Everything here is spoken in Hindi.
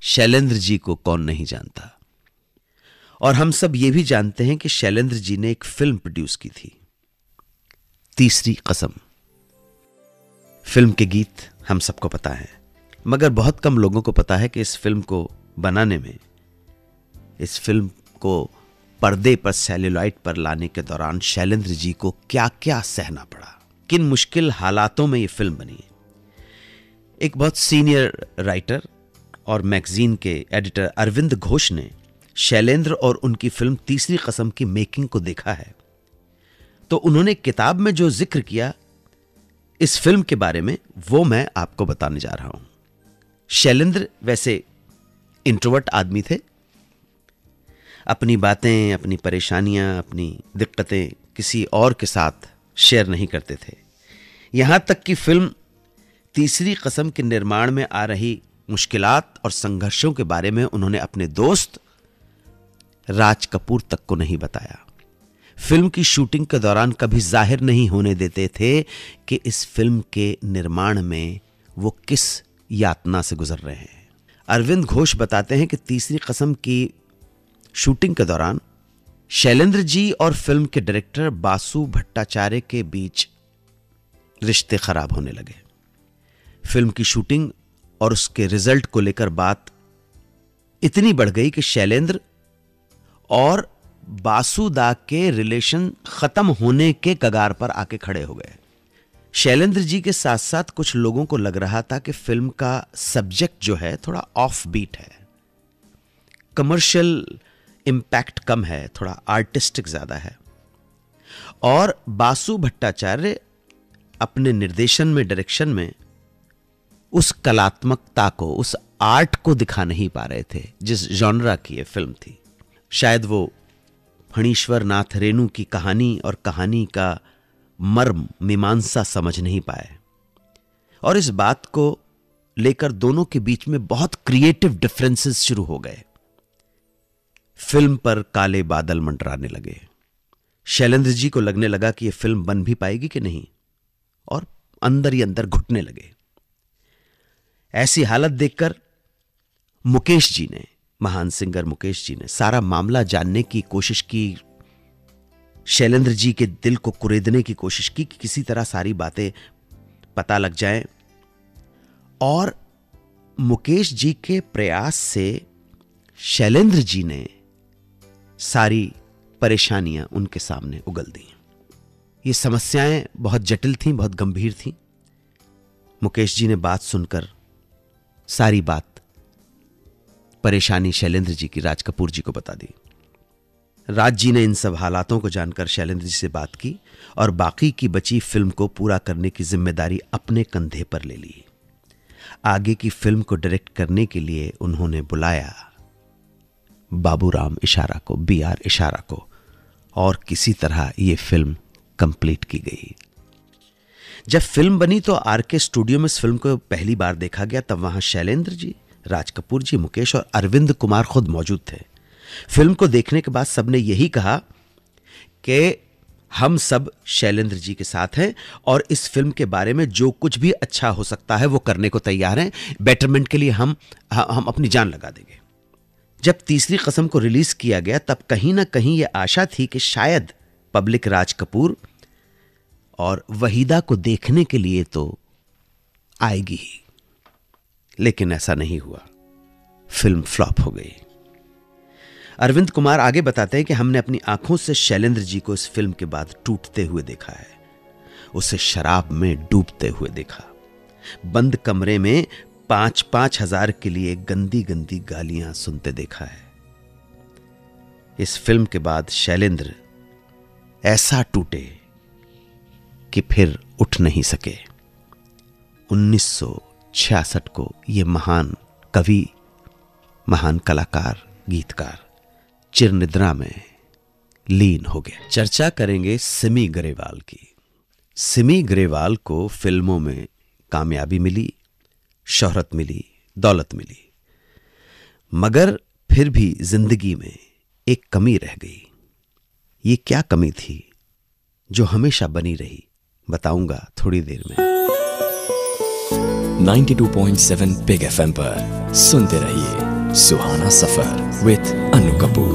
शैलेंद्र जी को कौन नहीं जानता। और हम सब ये भी जानते हैं कि शैलेंद्र जी ने एक फिल्म प्रोड्यूस की थी, तीसरी कसम। फिल्म के गीत हम सबको पता है, मगर बहुत कम लोगों को पता है कि इस फिल्म को बनाने में, इस फिल्म को पर्दे पर सेल्यूलाइट पर लाने के दौरान शैलेंद्र जी को क्या क्या सहना पड़ा, किन मुश्किल हालातों में यह फिल्म बनी। एक बहुत सीनियर राइटर और मैगजीन के एडिटर अरविंद घोष ने शैलेंद्र और उनकी फिल्म तीसरी कसम की मेकिंग को देखा है, तो उन्होंने किताब में जो जिक्र किया इस फिल्म के बारे में, वो मैं आपको बताने जा रहा हूं। शैलेंद्र वैसे इंट्रोवर्ट आदमी थे, अपनी बातें, अपनी परेशानियां, अपनी दिक्कतें किसी और के साथ शेयर नहीं करते थे। यहां तक कि फिल्म तीसरी कसम के निर्माण में आ रही मुश्किलात और संघर्षों के बारे में उन्होंने अपने दोस्त राज कपूर तक को नहीं बताया। फिल्म की शूटिंग के दौरान कभी जाहिर नहीं होने देते थे कि इस फिल्म के निर्माण में वो किस यातना से गुजर रहे हैं। अरविंद घोष बताते हैं कि तीसरी कसम की शूटिंग के दौरान शैलेंद्र जी और फिल्म के डायरेक्टर बासु भट्टाचार्य के बीच रिश्ते खराब होने लगे। फिल्म की शूटिंग और उसके रिजल्ट को लेकर बात इतनी बढ़ गई कि शैलेंद्र और बासुदा के रिलेशन खत्म होने के कगार पर आके खड़े हो गए। शैलेंद्र जी के साथ साथ कुछ लोगों को लग रहा था कि फिल्म का सब्जेक्ट जो है थोड़ा ऑफ बीट है, कमर्शियल इंपैक्ट कम है, थोड़ा आर्टिस्टिक ज्यादा है। और बासु भट्टाचार्य अपने निर्देशन में, डायरेक्शन में उस कलात्मकता को, उस आर्ट को दिखा नहीं पा रहे थे जिस जॉनरा की ये फिल्म थी। शायद वो फणीश्वर नाथ रेणु की कहानी और कहानी का मर्म मीमांसा समझ नहीं पाए, और इस बात को लेकर दोनों के बीच में बहुत क्रिएटिव डिफरेंसेस शुरू हो गए। फिल्म पर काले बादल मंडराने लगे। शैलेंद्र जी को लगने लगा कि यह फिल्म बन भी पाएगी कि नहीं, और अंदर ही अंदर घुटने लगे। ऐसी हालत देखकर मुकेश जी ने, महान सिंगर मुकेश जी ने, सारा मामला जानने की कोशिश की, शैलेंद्र जी के दिल को कुरेदने की कोशिश की कि किसी तरह सारी बातें पता लग जाएं। और मुकेश जी के प्रयास से शैलेंद्र जी ने सारी परेशानियां उनके सामने उगल दी। ये समस्याएं बहुत जटिल थीं, बहुत गंभीर थीं। मुकेश जी ने बात सुनकर सारी बात, परेशानी शैलेंद्र जी की राज कपूर जी को बता दी। राज जी ने इन सब हालातों को जानकर शैलेंद्र जी से बात की और बाकी की बची फिल्म को पूरा करने की जिम्मेदारी अपने कंधे पर ले ली। आगे की फिल्म को डायरेक्ट करने के लिए उन्होंने बुलाया बाबूराम इशारा को, BR इशारा को, और किसी तरह यह फिल्म कंप्लीट की गई। जब फिल्म बनी तो RK स्टूडियो में इस फिल्म को पहली बार देखा गया। तब वहां शैलेंद्र जी, राज कपूर जी, मुकेश और अरविंद कुमार खुद मौजूद थे। फिल्म को देखने के बाद सबने यही कहा कि हम सब शैलेंद्र जी के साथ हैं और इस फिल्म के बारे में जो कुछ भी अच्छा हो सकता है वो करने को तैयार हैं। बेटरमेंट के लिए हम अपनी जान लगा देंगे। जब तीसरी कसम को रिलीज किया गया तब कहीं ना कहीं यह आशा थी कि शायद पब्लिक राज कपूर और वहीदा को देखने के लिए तो आएगी ही, लेकिन ऐसा नहीं हुआ। फिल्म फ्लॉप हो गई। अरविंद कुमार आगे बताते हैं कि हमने अपनी आंखों से शैलेंद्र जी को इस फिल्म के बाद टूटते हुए देखा है, उसे शराब में डूबते हुए देखा, बंद कमरे में 5-5 हजार के लिए गंदी गंदी गालियां सुनते देखा है। इस फिल्म के बाद शैलेंद्र ऐसा टूटे कि फिर उठ नहीं सके। 1966 को यह महान कवि, महान कलाकार, गीतकार चिरनिद्रा में लीन हो गया। चर्चा करेंगे सिमी ग्रेवाल की। सिमी ग्रेवाल को फिल्मों में कामयाबी मिली, शोहरत मिली, दौलत मिली, मगर फिर भी जिंदगी में एक कमी रह गई। ये क्या कमी थी जो हमेशा बनी रही, बताऊंगा थोड़ी देर में। 92.7 बिग FM पर सुनते रहिए सुहाना सफर विद अनु कपूर।